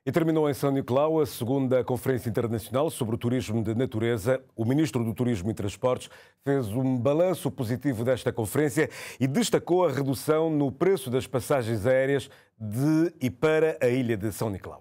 E terminou em São Nicolau a segunda Conferência Internacional sobre o Turismo de Natureza. O Ministro do Turismo e Transportes fez um balanço positivo desta conferência e destacou a redução no preço das passagens aéreas de e para a ilha de São Nicolau.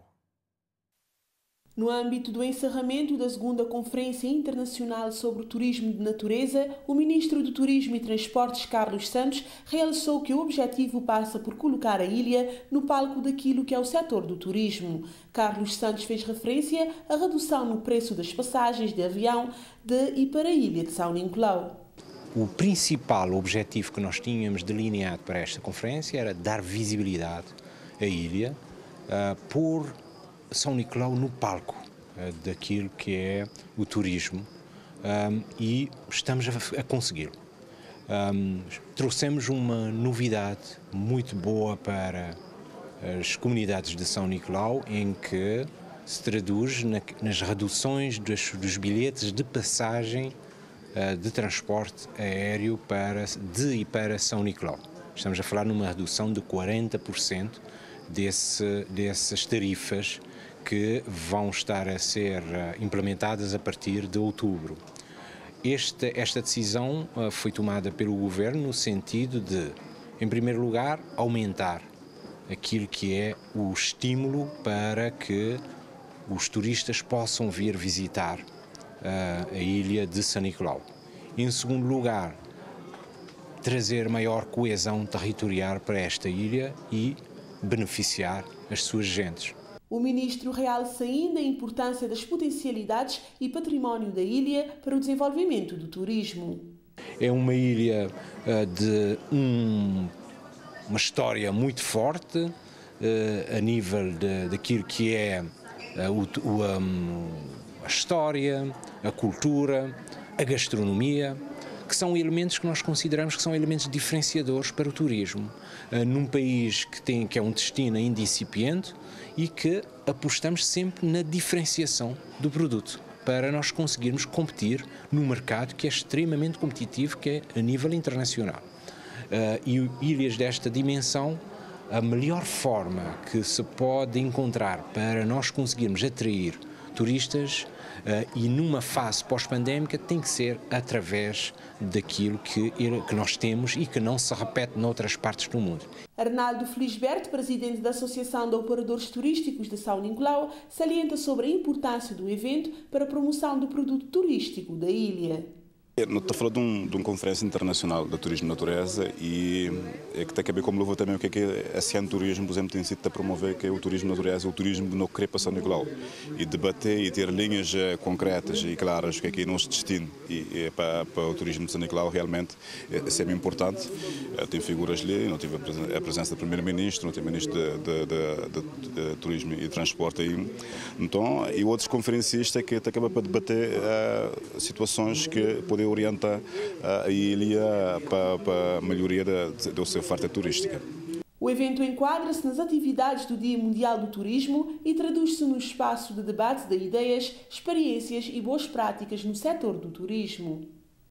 No âmbito do encerramento da segunda Conferência Internacional sobre o Turismo de Natureza, o Ministro do Turismo e Transportes, Carlos Santos, realçou que o objetivo passa por colocar a ilha no palco daquilo que é o setor do turismo. Carlos Santos fez referência à redução no preço das passagens de avião de e para a ilha de São Nicolau. O principal objetivo que nós tínhamos delineado para esta conferência era dar visibilidade à ilha por São Nicolau no palco daquilo que é o turismo e estamos a consegui-lo. Trouxemos uma novidade muito boa para as comunidades de São Nicolau, em que se traduz nas reduções dos bilhetes de passagem de transporte aéreo de e para São Nicolau. Estamos a falar numa redução de 40% dessas tarifas que vão estar a ser implementadas a partir de outubro. Esta decisão foi tomada pelo Governo no sentido de, em primeiro lugar, aumentar aquilo que é o estímulo para que os turistas possam vir visitar a ilha de São Nicolau. Em segundo lugar, trazer maior coesão territorial para esta ilha e beneficiar as suas gentes. O ministro realça ainda a importância das potencialidades e património da ilha para o desenvolvimento do turismo. É uma ilha de uma história muito forte a nível daquilo que é a história, a cultura, a gastronomia, que são elementos que nós consideramos que são elementos diferenciadores para o turismo, num país que é um destino ainda incipiente e que apostamos sempre na diferenciação do produto, para nós conseguirmos competir num mercado que é extremamente competitivo, que é a nível internacional. E ilhas desta dimensão, a melhor forma que se pode encontrar para nós conseguirmos atrair turistas e numa fase pós-pandémica tem que ser através daquilo que nós temos e que não se repete noutras partes do mundo. Arnaldo Felisberto, presidente da Associação de Operadores Turísticos de São Nicolau, salienta sobre a importância do evento para a promoção do produto turístico da ilha. Estou a falar de uma conferência internacional de turismo de natureza e é que tem que ver como luva também o que é esse ano turismo, por exemplo, tem sido a promover que é o turismo de natureza, o turismo de não querer para São Nicolau e debater e ter linhas concretas e claras o que é nosso destino e para o turismo de São Nicolau realmente é sempre importante. Tem figuras ali, não tive a presença do primeiro-ministro, não tem ministro de turismo e transporte aí, então, e outros conferencistas que acabam para debater situações que podem orientar a ilha para a melhoria da sua oferta turística. O evento enquadra-se nas atividades do Dia Mundial do Turismo e traduz-se no espaço de debate de ideias, experiências e boas práticas no setor do turismo.